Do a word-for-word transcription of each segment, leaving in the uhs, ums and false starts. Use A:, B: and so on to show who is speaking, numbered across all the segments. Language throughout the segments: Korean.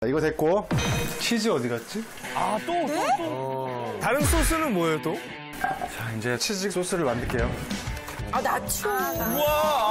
A: 이거 됐고 치즈 어디 갔지?
B: 아, 또, 또, 또. 어. 다른 소스는 뭐예요, 또?
A: 자, 이제 치즈 소스를 만들게요.
C: 아, 나초.
B: 우와!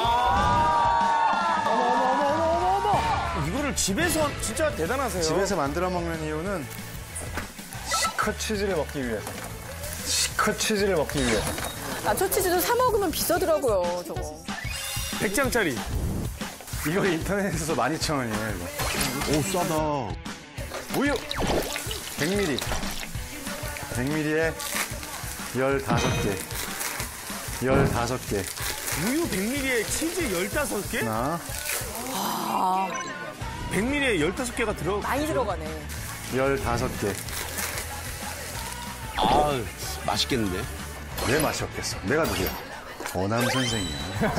B: 아 어머, 어머, 어머, 어머, 어머, 어머! 이거를 집에서 진짜 대단하세요.
A: 집에서 만들어 먹는 이유는 시컷 치즈를 먹기 위해서. 시컷 치즈를 먹기 위해서.
C: 나초 치즈도 사 먹으면 비싸더라고요, 저거.
B: 백 장짜리.
A: 이거 인터넷에서 만 이천 원이에요, 이거.
D: 오, 싸다.
A: 우유! 백 밀리리터. 백 밀리리터에 열다섯 개. 열다섯 개.
B: 우유 백 밀리리터에 치즈 열다섯 개?
A: 하나.
C: 아,
B: 백 밀리리터에 열다섯 개가 들어.
C: 많이 들어가네.
A: 열다섯 개.
D: 아, 맛있겠는데?
A: 왜 맛이 없겠어? 내가 누구야? 어남 선생이야.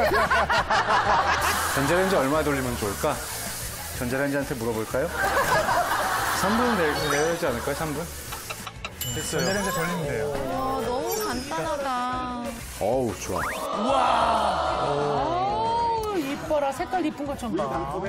A: 전자레인지 얼마 돌리면 좋을까? 전자레인지한테 물어볼까요? 삼 분 되지 않을까요? 삼 분? 됐어요. 전자레인지 돌리면 돼요.
E: 와, 너무 간단하다.
A: 어우, 좋아.
F: 아, 이뻐라. 색깔 이쁜 것 좀 봐.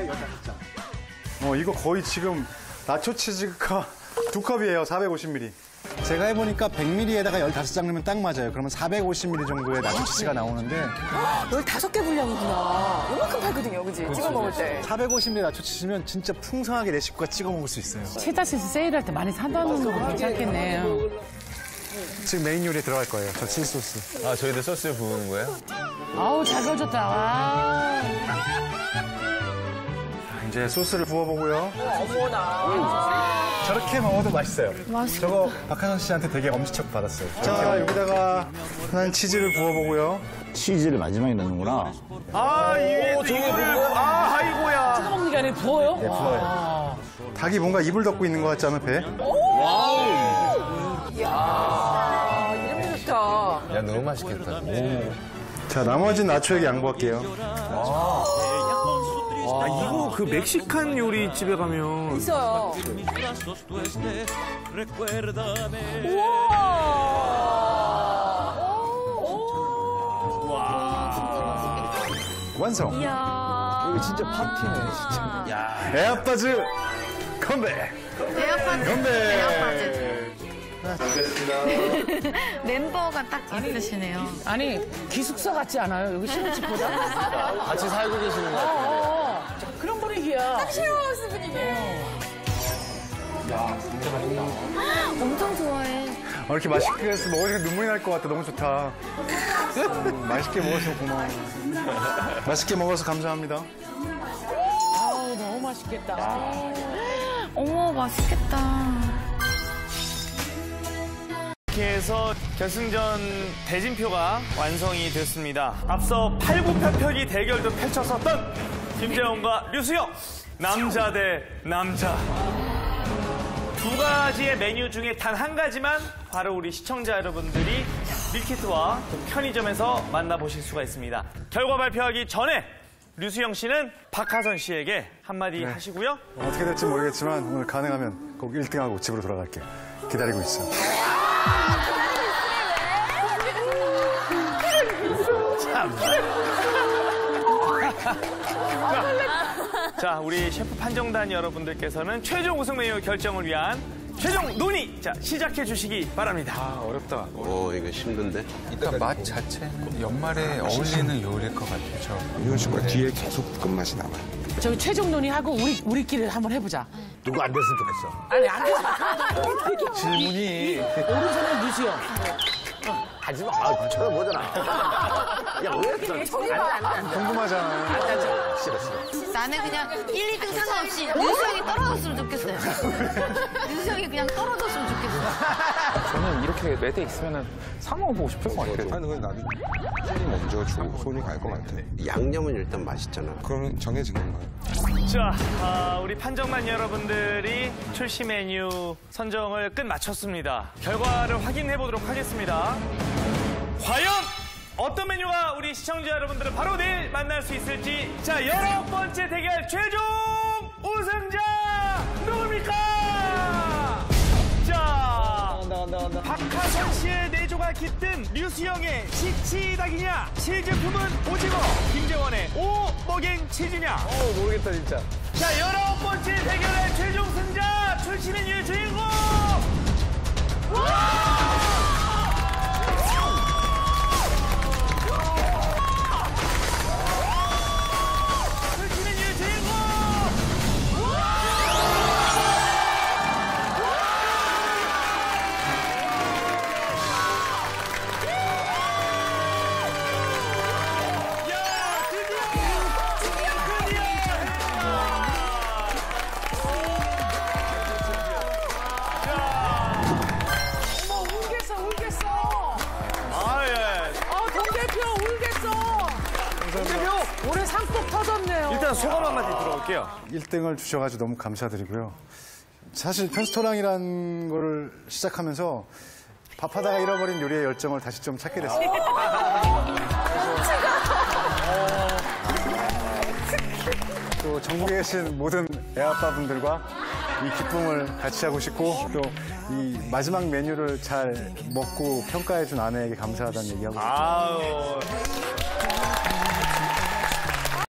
A: 어, 이거 거의 지금 나초 치즈가 두 컵이에요. 사백오십 밀리리터. 제가 해보니까 백 밀리리터에다가 열다섯 장 넣으면 딱 맞아요. 그러면 사백오십 밀리리터 정도의 나초 치즈가 나오는데
C: 열다섯 개 분량이구나. 이만큼 팔거든요, 그지? 찍어 먹을 때.
A: 사백오십 밀리리터 나초 치즈면 진짜 풍성하게 내 식구가 찍어 먹을 수 있어요.
F: 치타치즈 세일할 때 많이 사다 놓는 거 괜찮겠네요.
A: 지금 메인 요리에 들어갈 거예요. 저 치즈 소스.
B: 아, 저희들 소스를 부으는 거예요?
F: 아우, 잘 걸졌다. 와.
A: 이제 소스를 부어보고요.
C: 어머나.
A: 저렇게 먹어도 맛있어요.
E: 맛있겠다.
A: 저거 박하선 씨한테 되게 엄지척 받았어요. 자, 여기다가 흔한 치즈를 부어보고요.
D: 치즈를 마지막에 넣는구나.
B: 아, 이 위에 또 이거를. 아, 아이고야.
F: 찍어 먹는 게 아니라 부어요?
A: 네, 부어요. 닭이 뭔가 입을 덮고 있는 것 같지 않아, 배?
C: 이야, 이름 좋다.
B: 야, 너무 맛있겠다.
A: 자, 나머지 나초에게 양보할게요.
B: 아, 이거 그 멕시칸 요리집에 가면.
C: 있어요. 우와.
A: 완성!
E: 이야.
A: 이거 진짜 파티네, 진짜. 야. 에어바즈 컴백!
E: 에어팟.
A: 컴백!
E: 에어팟.
A: 알겠습니다.
E: 멤버가 딱 있으시네요.
F: 아니, 기숙사 같지 않아요? 여기 신혼집보다?
B: 같이 살고 계시는 것 같아요.
F: 어, 그런 분위기야.
C: 쉐어하우스 분위기예요.
E: 엄청 좋아해.
A: 어, 이렇게 맛있게 해서 먹으니까 눈물이 날 것 같아. 너무 좋다. 음, 맛있게 먹어서 고마워. 맛있게 먹어서 감사합니다.
F: 아우, 너무 맛있겠다.
E: 어머, 맛있겠다.
B: 이렇게 해서 결승전 대진표가 완성이 됐습니다. 앞서 팔굽혀펴기 대결도 펼쳤었던 김재원과 류수영. 남자 대 남자. 두 가지의 메뉴 중에 단 한 가지만 바로 우리 시청자 여러분들이 밀키트와 편의점에서 만나보실 수가 있습니다. 결과 발표하기 전에 류수영 씨는 박하선 씨에게 한마디
A: 네.
B: 하시고요.
A: 어떻게 될지 모르겠지만 오늘 가능하면 꼭 일 등하고 집으로 돌아갈게요. 기다리고 있어.
B: 자, 자, 우리 셰프 판정단 여러분들께서는 최종 우승 메뉴 결정을 위한 최종 논의, 자, 시작해 주시기 바랍니다.
G: 아, 어렵다.
D: 오, 이거 힘든데?
G: 일단 맛 자체는 연말에 어울리는 요리일 것 같아요. 저.
H: 이런 식으로 뒤에 계속 끝맛이 남아요.
F: 저기 최종 논의하고 우리, 우리끼리 한번 해보자.
D: 누구 안 됐으면 좋겠어.
F: 아니, 안 되지.
B: 질문이.
F: 오른손은 류수영.
D: 하지 마. 아, 쳐다보잖아. 야, 왜?
A: 궁금하잖아.
D: 싫어, 싫어.
E: 나는 그냥 일, 이 등 상관없이 류수영이 떨어졌으면 좋겠어요. 류수영이 그냥 떨어졌으면 좋겠어요.
G: 저는 이렇게 매대 있으면 사 먹어보고 싶을 것 같아요.
H: 하는 건 나도 손이 먼저 주고 손이 갈 것 같아.
D: 양념은 일단 맛있잖아.
H: 그러면 정해지는 거야.
B: 자, 아, 우리 판정단 여러분들이 출시 메뉴 선정을 끝 마쳤습니다. 결과를 확인해 보도록 하겠습니다. 과연 어떤 메뉴가 우리 시청자 여러분들을 바로 내일 만날 수 있을지. 자, 열아홉 번째 대결 최종 우승자 누굽니까? 자, 박하선 씨의 내조가 깃든 류수영의 치치닭이냐, 실제품은 오징어, 김재원의 오먹행 치즈냐.
G: 어, 모르겠다, 진짜.
B: 자, 열아홉 번째 대결의 최종 승자 볼게요.
A: 일 등을 주셔가지고 너무 감사드리고요. 사실 편스토랑이라는 거를 시작하면서 밥하다가 잃어버린 요리의 열정을 다시 좀 찾게 됐어요. 또 전국에 계신 모든 애아빠분들과 이 기쁨을 같이 하고 싶고 또 이 마지막 메뉴를 잘 먹고 평가해준 아내에게 감사하다는 얘기하고 싶어요.
B: 아우.